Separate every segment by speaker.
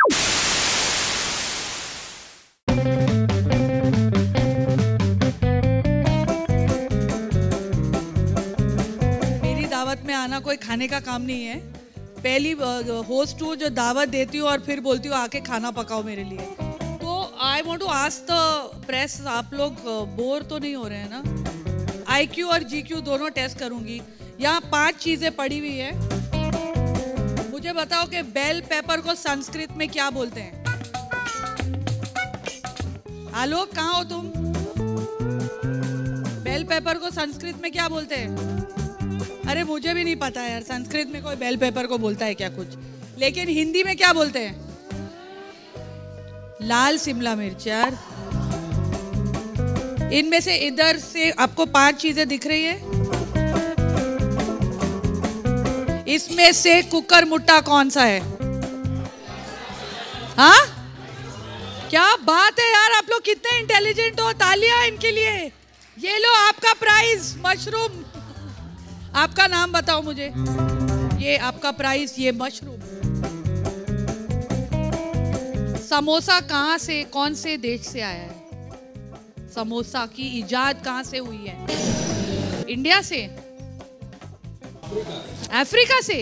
Speaker 1: मेरी दावत में आना कोई खाने का काम नहीं है। पहली होस्ट हूँ जो दावत देती हूँ और फिर बोलती हूँ आके खाना पकाओ मेरे लिए। तो I want to ask the press, आप लोग बोर तो नहीं हो रहे हैं ना? IQ और GQ दोनों टेस्ट करूंगी। यहाँ 5 चीजें पड़ी हुई है, मुझे बताओ कि बेल पेपर को संस्कृत में क्या बोलते हैं? आलोक कहाँ हो तुम? बेल पेपर को संस्कृत में क्या बोलते हैं? अरे मुझे भी नहीं पता यार, संस्कृत में कोई बेल पेपर को बोलता है क्या कुछ, लेकिन हिंदी में क्या बोलते हैं? लाल शिमला मिर्च। यार इनमें से इधर से आपको 5 चीजें दिख रही है, इसमें से कुकर मुट्टा कौन सा है? हाँ, क्या बात है यार, आप लोग कितने इंटेलिजेंट हो, तालियां इनके लिए। ये लो आपका प्राइज, मशरूम। आपका नाम बताओ मुझे। ये आपका प्राइज, ये मशरूम। समोसा कहाँ से, कौन से देश से आया है? समोसा की इजाद कहाँ से हुई है? इंडिया से? अफ्रीका से?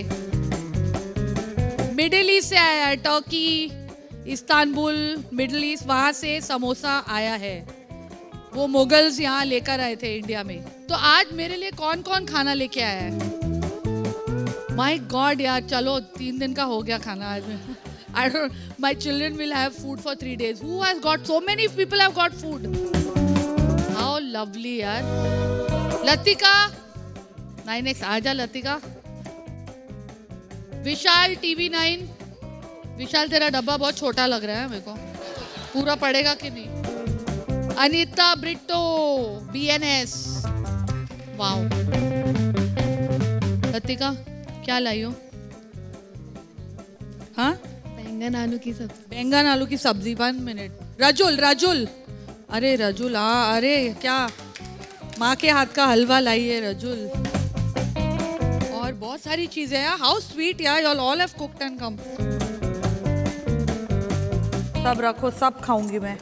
Speaker 1: मिडिल ईस्ट से आया है, टर्की, इस्तांबुल, मिडिल ईस्ट, वहां से समोसा आया है। वो मुगल्स यहाँ लेकर आए थे इंडिया में। तो आज मेरे लिए कौन कौन खाना लेके आया है? माय गॉड यार, चलो 3 दिन का हो गया खाना आज में। I don't. My children will have food for 3 days. Who has got? So many people have got food. How lovely यार। लतिका 9X, आजा लतिका। विशाल TV9। विशाल तेरा डब्बा बहुत छोटा लग रहा है मेरे को, पूरा पड़ेगा कि नहीं? अनीता ब्रिटो BNS। वाओ। लतिका क्या लाई हो? हाँ,
Speaker 2: बैंगन आलू की सब्जी।
Speaker 1: बैंगन आलू की सब्जी। 1 मिनट। रजुल, अरे रजुल, हाँ, अरे क्या माँ के हाथ का हलवा लाई है रजुल, और बहुत सारी चीजें यार। हाउ स्वीट यार, you all have cooked and come. सब रखो, सब खाऊंगी मैं।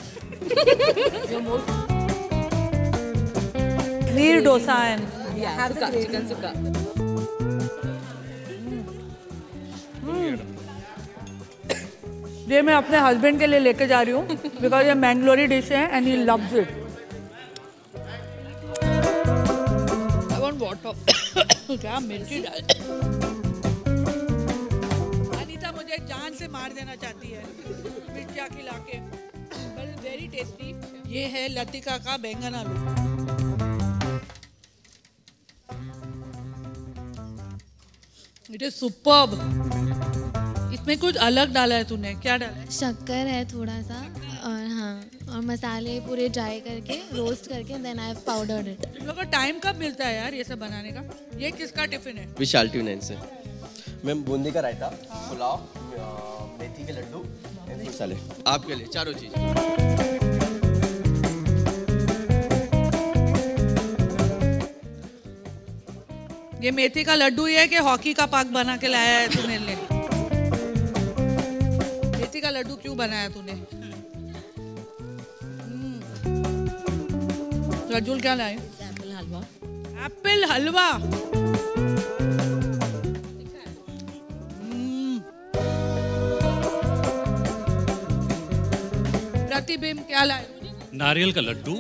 Speaker 1: नीर डोसा एंड
Speaker 3: चिकन सुक्का।
Speaker 1: ये मैं अपने हस्बैंड के लिए लेके जा रही हूँ, बिकॉज ये मैंगलोरी डिश है and he loves it. I want water. क्या मिर्ची डाल। अनीता मुझे जान से मार देना चाहती है मिर्चा खिला के, बट वेरी टेस्टी। ये है लतिका का बैंगन आलू। It is superb. इसमें कुछ अलग डाला है तूने, क्या डाला है?
Speaker 2: शक्कर है थोड़ा सा, और हाँ, और मसाले पूरे ड्राई करके रोस्ट करके then I have powdered it.
Speaker 1: तुम लोगों को टाइम कब मिलता है यार ये सब बनाने का? ये किसका टिफिन है?
Speaker 4: विशाल TV9 से। मैम बूंदी का रायता, पुलाव, मेथी के लड्डू, फ्रूट सैलेड। आपके लिए चारों चीज।
Speaker 1: ये मेथी का लड्डू ही है कि हॉकी का पाक बना के लाया है तू मेरे लिए? मेथी का लड्डू क्यों बनाया तूने? रजुल क्या लाए?
Speaker 3: एप्पल हलवा।
Speaker 1: एप्पल हलवा। प्रतिबिंब क्या लाए?
Speaker 5: नारियल का लड्डू।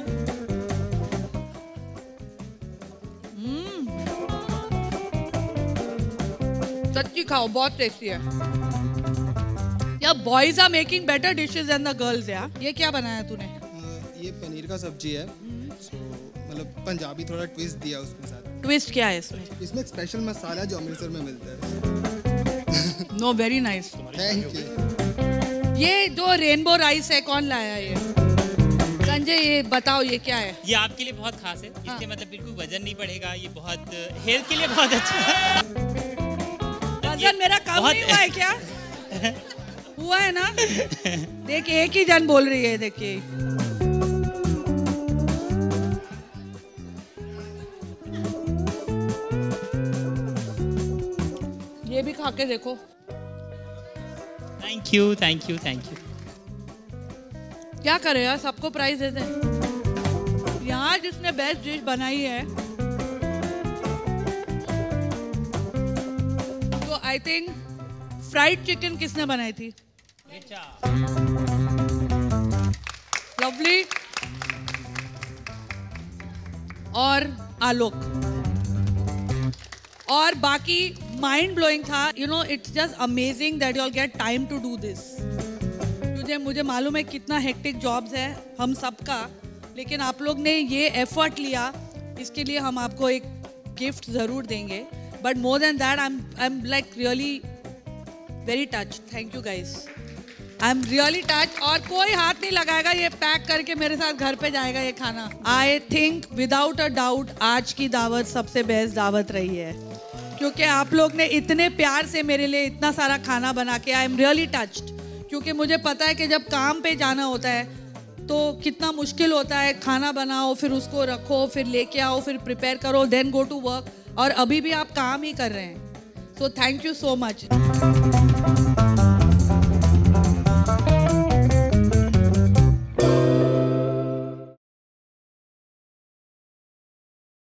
Speaker 1: सच्ची खाओ, बहुत टेस्टी है। या boys are making better dishes than the girls यार। ये क्या बनाया तूने?
Speaker 6: ये पनीर का सब्जी है। सो मतलब पंजाबी थोड़ा ट्विस्ट दिया उसके साथ।
Speaker 1: ट्विस्ट क्या है इसमें?
Speaker 6: इसमें एक स्पेशल मसाला जो अमृतसर में मिलता है।
Speaker 1: No, very nice.
Speaker 6: Thank you.
Speaker 1: ये जो रेनबो राइस है कौन लाया ये? संजय ये बताओ ये क्या है?
Speaker 7: ये आपके लिए बहुत खास है, इससे मतलब बिल्कुल वजन नहीं बढ़ेगा, ये बहुत हेल्थ के लिए बहुत अच्छा है।
Speaker 1: वजन मेरा कम नहीं हुआ है क्या? हुआ है ना? देख एक ही जन बोल रही है, देखिए। ये भी खा के देखो।
Speaker 7: Thank you thank you thank you.
Speaker 1: क्या करे यार, सबको प्राइज देते हैं। यहाँ जिसने बेस्ट डिश बनाई है तो आई थिंक फ्राइड चिकन किसने बनाई थी? लवली और आलोक। और बाकी माइंड ब्लोइंग था। You know it's just amazing that you all get time to do this. मुझे मालूम है कितना हेक्टिक जॉब्स है हम सबका, लेकिन आप लोग ने ये एफर्ट लिया, इसके लिए हम आपको एक गिफ्ट ज़रूर देंगे। But more than that I am like really very touch. Thank you guys, I am really touch. और कोई हाथ नहीं लगाएगा, ये पैक करके मेरे साथ घर पे जाएगा ये खाना। I think without a doubt आज की दावत सबसे बेस्ट दावत रही है, क्योंकि आप लोग ने इतने प्यार से मेरे लिए इतना सारा खाना बना के, आई एम रियली टच्ड। क्योंकि मुझे पता है कि जब काम पे जाना होता है तो कितना मुश्किल होता है, खाना बनाओ, फिर उसको रखो, फिर लेके आओ, फिर प्रिपेयर करो, देन गो टू वर्क। और अभी भी आप काम ही कर रहे हैं। So thank you so much.